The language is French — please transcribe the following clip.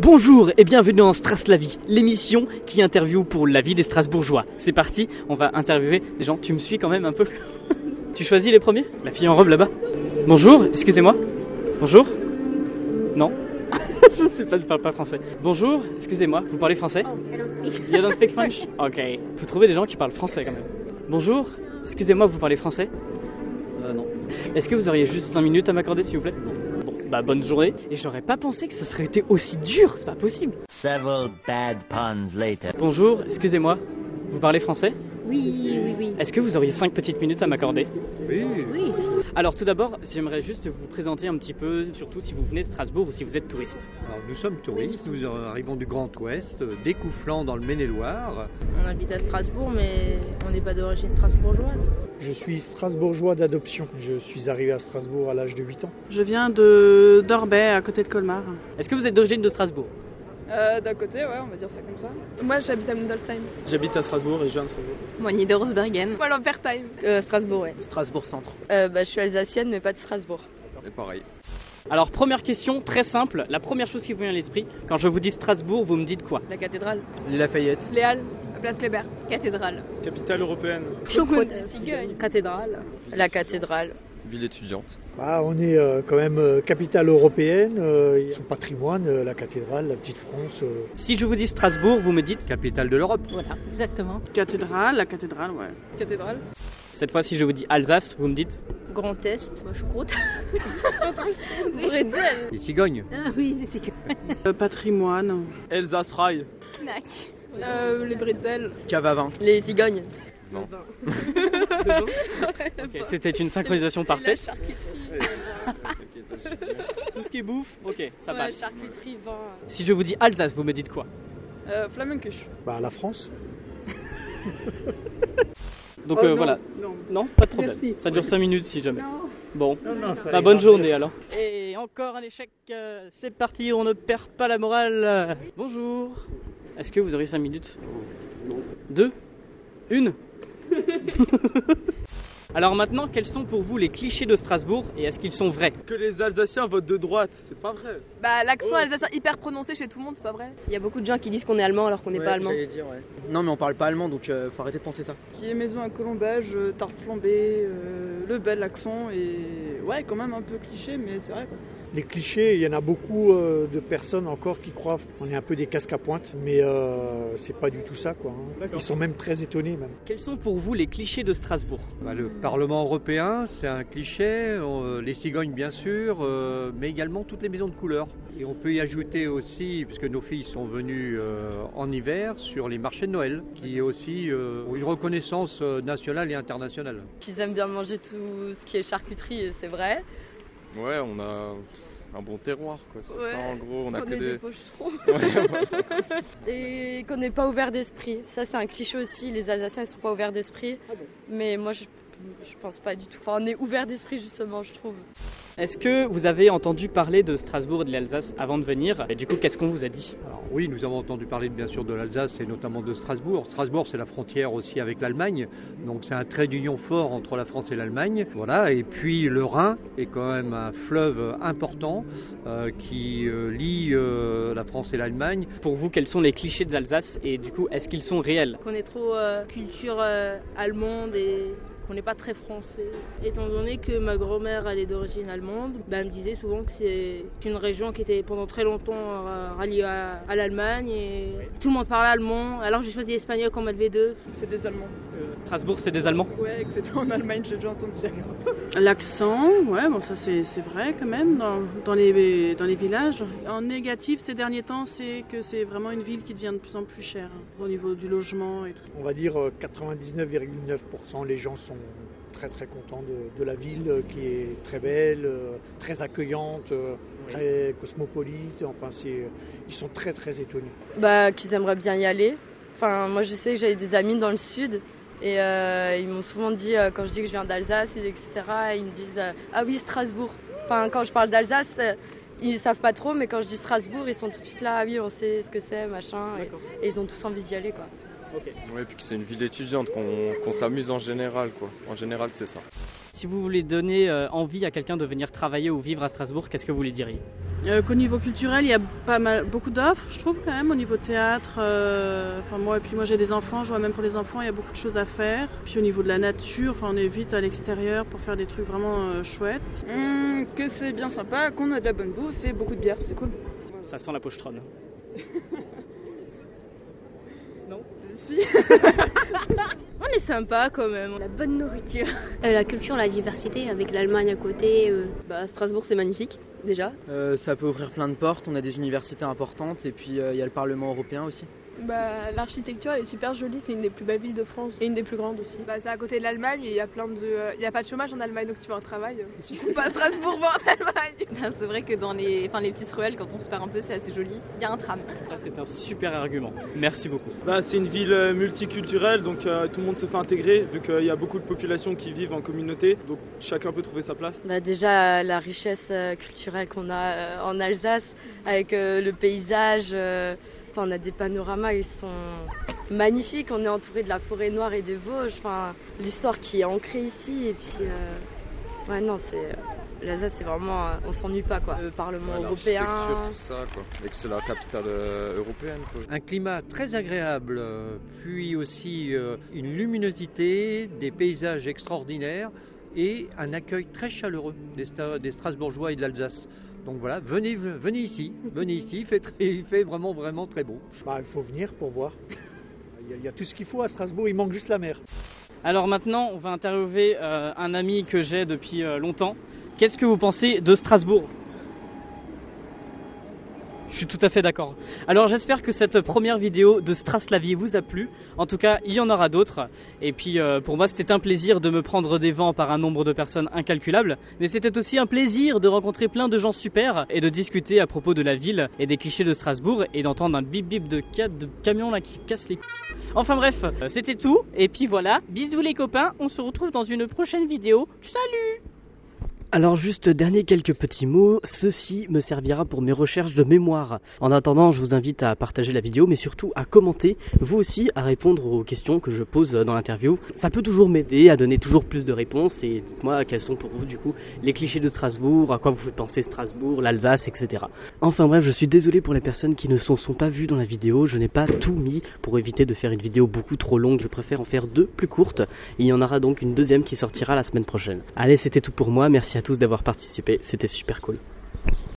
Bonjour et bienvenue dans Straslavie, l'émission qui interviewe pour la vie des Strasbourgeois. C'est parti, on va interviewer des gens. Tu me suis quand même un peu? Tu choisis les premiers? La fille en robe là-bas. Bonjour, excusez-moi. Bonjour? Non? Je ne sais pas, je parle pas français. Bonjour, excusez-moi, vous parlez français? Oh, I don't speak. You don't speak French? Ok. Faut trouver des gens qui parlent français quand même. Bonjour, excusez-moi, vous parlez français? Non. Est-ce que vous auriez juste 5 minutes à m'accorder s'il vous plaît? Bon, bah bonne journée. Et j'aurais pas pensé que ça serait été aussi dur, c'est pas possible. Several bad puns later. Bonjour, excusez-moi, vous parlez français? Oui. Est-ce que vous auriez 5 petites minutes à m'accorder? Oui. Alors tout d'abord, j'aimerais juste vous présenter un petit peu, surtout si vous venez de Strasbourg ou si vous êtes touriste. Alors, nous sommes touristes, nous arrivons du Grand Ouest, découflant dans le Maine-et-Loire. On habite à Strasbourg, mais on n'est pas d'origine strasbourgeoise. Je suis strasbourgeois d'adoption. Je suis arrivé à Strasbourg à l'âge de 8 ans. Je viens de d'Orbay, à côté de Colmar. Est-ce que vous êtes d'origine de Strasbourg? D'un côté, ouais, on va dire ça comme ça. Moi j'habite à Mundolsheim. J'habite à Strasbourg et je viens de Strasbourg. Moi Niederosbergen. Moi Lampertheim. Strasbourg, ouais. Strasbourg centre. Je suis alsacienne, mais pas de Strasbourg. Et pareil. Alors première question, très simple, la première chose qui vous vient à l'esprit, quand je vous dis Strasbourg, vous me dites quoi? La cathédrale. Les Lafayette. Les Halles. La place Kléber. Cathédrale. Capitale européenne. Chocolat. Cigogne. Cathédrale. La cathédrale. Ville étudiante. On est quand même capitale européenne. Son patrimoine, la cathédrale, la petite France. Si je vous dis Strasbourg, vous me dites? Capitale de l'Europe. Voilà, exactement. Cathédrale, la cathédrale, ouais. Cathédrale. Cette fois, si je vous dis Alsace, vous me dites? Grand Est. Moi, choucroute. Bretzel. Les cigognes. Ah oui, des cigognes. Patrimoine. Elsace Rail. Knack. Les bretzels. Cave à vin. Les cigognes. Non. Ok, c'était une synchronisation parfaite. Charcuterie. Tout ce qui est bouffe, ok, ça passe. Charcuterie, vin. Si je vous dis Alsace, vous me dites quoi? Flamencuche. La France. Donc Oh, non, voilà. Non. Non, pas de problème. Merci. Ça dure 5 minutes si jamais. Non. Bon, ça bonne journée alors. Et encore un échec, c'est parti, on ne perd pas la morale. Bonjour. Est-ce que vous aurez 5 minutes? Non. 2? 1? Alors maintenant, quels sont pour vous les clichés de Strasbourg et est-ce qu'ils sont vrais? Que les Alsaciens votent de droite, c'est pas vrai. L'accent alsacien hyper prononcé chez tout le monde, c'est pas vrai. Il y a beaucoup de gens qui disent qu'on est allemand alors qu'on n'est pas allemand. Dire, ouais. Non mais on parle pas allemand donc faut arrêter de penser ça. Qui est maison à colombage, tarte flambée, le bel accent et ouais, quand même un peu cliché, mais c'est vrai quoi. Les clichés, il y en a beaucoup de personnes encore qui croient qu'on est un peu des casques à pointe, mais c'est pas du tout ça, quoi. Ils sont même très étonnés, même. Quels sont pour vous les clichés de Strasbourg? Le Parlement européen, c'est un cliché. Les cigognes, bien sûr, mais également toutes les maisons de couleur. Et on peut y ajouter aussi, puisque nos filles sont venues en hiver, sur les marchés de Noël, qui aussi ont une reconnaissance nationale et internationale. Ils aiment bien manger tout ce qui est charcuterie, et c'est vrai. Ouais, on a un bon terroir, quoi. C'est ça, en gros. On a que est des pochetrons. Ouais, Et qu'on n'est pas ouvert d'esprit. Ça, c'est un cliché aussi. Les Alsaciens, ils sont pas ouverts d'esprit. Mais moi, je pense pas du tout. Enfin, on est ouvert d'esprit, justement, je trouve. Est-ce que vous avez entendu parler de Strasbourg et de l'Alsace avant de venir? Et du coup, qu'est-ce qu'on vous a dit? Alors, oui, nous avons entendu parler bien sûr de l'Alsace et notamment de Strasbourg. Strasbourg, c'est la frontière aussi avec l'Allemagne, donc c'est un trait d'union fort entre la France et l'Allemagne. Voilà, et puis le Rhin est quand même un fleuve important qui lie la France et l'Allemagne. Pour vous, quels sont les clichés de l'Alsace et du coup, est-ce qu'ils sont réels? Qu'on est trop culture allemande et qu'on n'est pas très français. Étant donné que ma grand-mère elle est d'origine allemande, elle me disait souvent que c'est une région qui était pendant très longtemps ralliée à l'Allemagne et tout le monde parle allemand. Alors j'ai choisi l'espagnol comme LV2. C'est des Allemands. Strasbourg, c'est des Allemands? Ouais, exactement, en Allemagne, j'ai déjà entendu. L'accent, ouais, bon ça c'est vrai quand même dans les villages. En négatif ces derniers temps, c'est que c'est vraiment une ville qui devient de plus en plus chère au niveau du logement et tout. On va dire 99,9% les gens sont très très contents de la ville qui est très belle, très accueillante, très cosmopolite. Enfin, ils sont très très étonnés. Qu'ils aimeraient bien y aller. Enfin, moi je sais que j'avais des amis dans le sud. Et ils m'ont souvent dit, quand je dis que je viens d'Alsace, etc., ils me disent ah oui, Strasbourg. Enfin, quand je parle d'Alsace, ils savent pas trop, mais quand je dis Strasbourg, ils sont tout de suite là, ah oui, on sait ce que c'est, machin. Et ils ont tous envie d'y aller, quoi. Okay. Ouais, puis que c'est une ville étudiante, qu'on s'amuse en général, quoi. En général, c'est ça. Si vous voulez donner envie à quelqu'un de venir travailler ou vivre à Strasbourg, qu'est-ce que vous lui diriez? Qu'au niveau culturel, il y a beaucoup d'offres, je trouve quand même, au niveau théâtre. Moi j'ai des enfants, je vois même pour les enfants, il y a beaucoup de choses à faire. Puis au niveau de la nature, on est vite à l'extérieur pour faire des trucs vraiment chouettes. Que c'est bien sympa, qu'on a de la bonne bouffe et beaucoup de bière, c'est cool. Ça sent la pochetronne. Non ? Si. On est sympa quand même, la bonne nourriture. La culture, la diversité avec l'Allemagne à côté. Strasbourg c'est magnifique déjà. Ça peut ouvrir plein de portes, on a des universités importantes et puis il y a le Parlement européen aussi. L'architecture elle est super jolie, c'est une des plus belles villes de France et une des plus grandes aussi. C'est à côté de l'Allemagne et il y a pas de chômage en Allemagne, donc si tu veux un travail, tu trouves pas à Strasbourg mais en Allemagne. C'est vrai que dans les petites ruelles, quand on se perd un peu, c'est assez joli. Il y a un tram. Ça c'est un super argument. Merci beaucoup. C'est une ville multiculturelle, donc tout le monde se fait intégrer vu qu'il y a beaucoup de populations qui vivent en communauté, donc chacun peut trouver sa place. Déjà la richesse culturelle qu'on a en Alsace avec le paysage. On a des panoramas, ils sont magnifiques. On est entouré de la forêt noire et des Vosges. L'histoire qui est ancrée ici. Et puis, l'Alsace, c'est vraiment, on s'ennuie pas quoi. Le Parlement européen. Tout ça quoi. Et que c'est la capitale européenne quoi. Un climat très agréable, puis aussi une luminosité, des paysages extraordinaires et un accueil très chaleureux des Strasbourgeois et de l'Alsace. Donc voilà, venez ici, il fait vraiment très beau. Il faut venir pour voir. Il y a tout ce qu'il faut à Strasbourg, il manque juste la mer. Alors maintenant, on va interviewer un ami que j'ai depuis longtemps. Qu'est-ce que vous pensez de Strasbourg ? Je suis tout à fait d'accord. Alors j'espère que cette première vidéo de Straslavie vous a plu. En tout cas, il y en aura d'autres. Et puis pour moi, c'était un plaisir de me prendre des vents par un nombre de personnes incalculable. Mais c'était aussi un plaisir de rencontrer plein de gens super et de discuter à propos de la ville et des clichés de Strasbourg et d'entendre un bip bip de camion là qui casse les couilles. Enfin bref, c'était tout. Et puis voilà, bisous les copains, on se retrouve dans une prochaine vidéo. Salut! Alors juste dernier quelques petits mots, ceci me servira pour mes recherches de mémoire. En attendant, je vous invite à partager la vidéo, mais surtout à commenter, vous aussi à répondre aux questions que je pose dans l'interview. Ça peut toujours m'aider à donner toujours plus de réponses, et dites-moi quels sont pour vous du coup les clichés de Strasbourg, à quoi vous faites penser Strasbourg, l'Alsace, etc. Enfin bref, je suis désolé pour les personnes qui ne sont pas vues dans la vidéo, je n'ai pas tout mis pour éviter de faire une vidéo beaucoup trop longue, je préfère en faire 2 plus courtes, et il y en aura donc une deuxième qui sortira la semaine prochaine. Allez, c'était tout pour moi, merci à tous d'avoir participé, c'était super cool.